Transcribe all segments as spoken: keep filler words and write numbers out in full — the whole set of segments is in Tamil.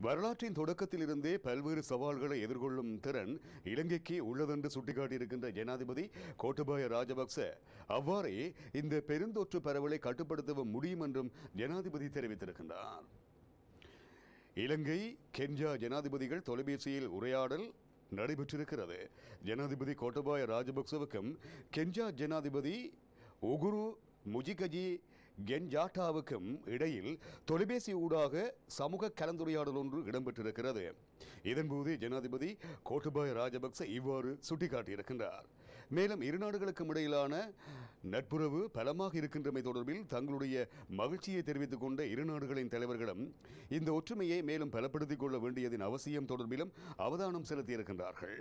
வரலாற்றின் தொடக்கத்திலிருந்தே பல்வேறு சவால்களை எதிர்கொள்ளும் திறன் இலங்கைக்கு உள்ளதென்று சுட்டிக்காட்டியிருக்கின்ற ஜனாதிபதி கோட்டபாய ராஜபக்ச அவ்வாறே இந்த பெருந்தொற்று பரவலை கட்டுப்படுத்தவும் முடியும் என்றும் ஜனாதிபதி தெரிவித்திருக்கின்றார். இலங்கை கென்யா ஜனாதிபதிகள் தொலைபேசியில் உரையாடல் நடைபெற்றிருக்கிறது. ஜனாதிபதி கோட்டபாய ராஜபக்சவுக்கும் கென்யா ஜனாதிபதி உகுரு முஜிகஜி கென்ஜாட்டாவுக்கும் இடையில் தொலைபேசி ஊடாக சமூக கலந்துரையாடல் ஒன்று இடம்பெற்றிருக்கிறது. இதன்போது ஜனாதிபதி கோட்டபாய ராஜபக்ச இவ்வாறு சுட்டிக்காட்டியிருக்கின்றார். மேலும் இரு நாடுகளுக்கும் இடையிலான நட்புறவு பலமாக இருக்கின்றமை தொடர்பில் தங்களுடைய மகிழ்ச்சியை தெரிவித்துக் கொண்ட இரு நாடுகளின் தலைவர்களும் இந்த ஒற்றுமையை மேலும் பலப்படுத்திக் கொள்ள வேண்டியதன் அவசியம் தொடர்பிலும் அவதானம் செலுத்தியிருக்கின்றார்கள்.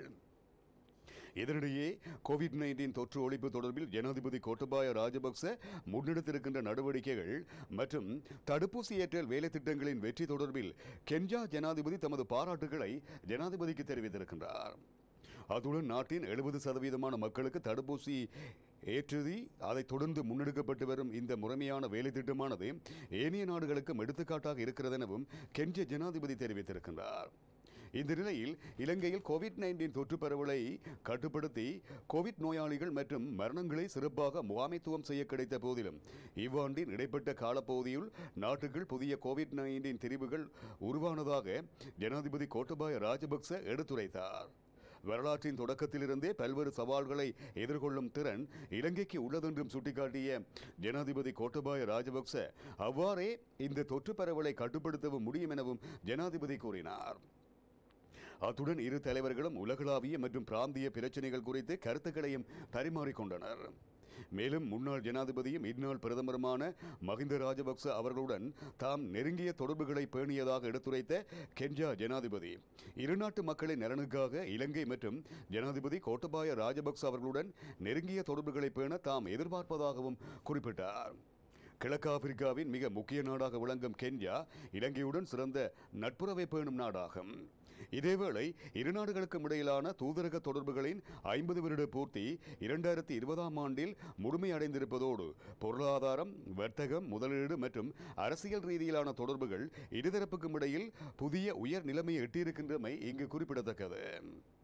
இதனிடையே கோவிட் நைன்டீன் தொற்று ஒழிப்பு தொடர்பில் ஜனாதிபதி கோட்டபாய ராஜபக்ச முன்னெடுத்திருக்கின்ற நடவடிக்கைகள் மற்றும் தடுப்பூசி ஏற்றல் வேலை திட்டங்களின் வெற்றி தொடர்பில் கென்யா ஜனாதிபதி தமது பாராட்டுகளை ஜனாதிபதிக்கு தெரிவித்திருக்கின்றார். அத்துடன் நாட்டின் எழுபது சதவீதமான மக்களுக்கு தடுப்பூசி ஏற்றுதி அதை தொடர்ந்து முன்னெடுக்கப்பட்டு வரும் இந்த முறைமையான வேலை திட்டமானது ஏனைய நாடுகளுக்கும் எடுத்துக்காட்டாக இருக்கிறது எனவும் கென்யா ஜனாதிபதி தெரிவித்திருக்கின்றார். இந்த நிலையில் இலங்கையில் கோவிட் நைன்டீன் தொற்று பரவலை கட்டுப்படுத்தி கோவிட் நோயாளிகள் மற்றும் மரணங்களை சிறப்பாக முகாமைத்துவம் செய்ய கிடைத்த போதிலும் இவ்வாண்டின் இடைப்பட்ட காலப்பகுதியில் நாட்டுக்குள் புதிய கோவிட் நைன்டீன் திரிவுகள் உருவானதாக ஜனாதிபதி கோட்டபாய ராஜபக்ச எடுத்துரைத்தார். வரலாற்றின் தொடக்கத்திலிருந்தே பல்வேறு சவால்களை எதிர்கொள்ளும் திறன் இலங்கைக்கு உள்ளதென்றும் சுட்டிக்காட்டிய ஜனாதிபதி கோட்டபாய ராஜபக்ச அவ்வாறே இந்த தொற்று பரவலை கட்டுப்படுத்தவும் முடியும் எனவும் ஜனாதிபதி கூறினார். அத்துடன் இரு தலைவர்களும் உலகளாவிய மற்றும் பிராந்திய பிரச்சினைகள் குறித்து கருத்துக்களையும் பரிமாறிக்கொண்டனர். மேலும் முன்னாள் ஜனாதிபதியும் இந்நாள் பிரதமருமான மஹிந்த ராஜபக்ச அவர்களுடன் தாம் நெருங்கிய தொடர்புகளை பேணியதாக எடுத்துரைத்த கென்யா ஜனாதிபதி இருநாட்டு மக்களின் நலனுக்காக இலங்கை மற்றும் ஜனாதிபதி கோட்டபாய ராஜபக்ச அவர்களுடன் நெருங்கிய தொடர்புகளை பேண தாம் எதிர்பார்ப்பதாகவும் குறிப்பிட்டார். கிழக்கு ஆப்பிரிக்காவின் மிக முக்கிய நாடாக விளங்கும் கென்யா இலங்கையுடன் சிறந்த நட்புறவை பேணும் நாடாகும். இதேவேளை இரு நாடுகளுக்கும் இடையிலான தூதரக தொடர்புகளின் ஐம்பது வருட பூர்த்தி இரண்டாயிரத்தி இருபதாம் ஆண்டில் முழுமையடைந்திருப்பதோடு பொருளாதாரம், வர்த்தகம், முதலீடு மற்றும் அரசியல் ரீதியிலான தொடர்புகள் இருதரப்புக்கும் இடையில் புதிய உயர் நிலைமையை எட்டியிருக்கின்றமை இங்கு குறிப்பிடத்தக்கது.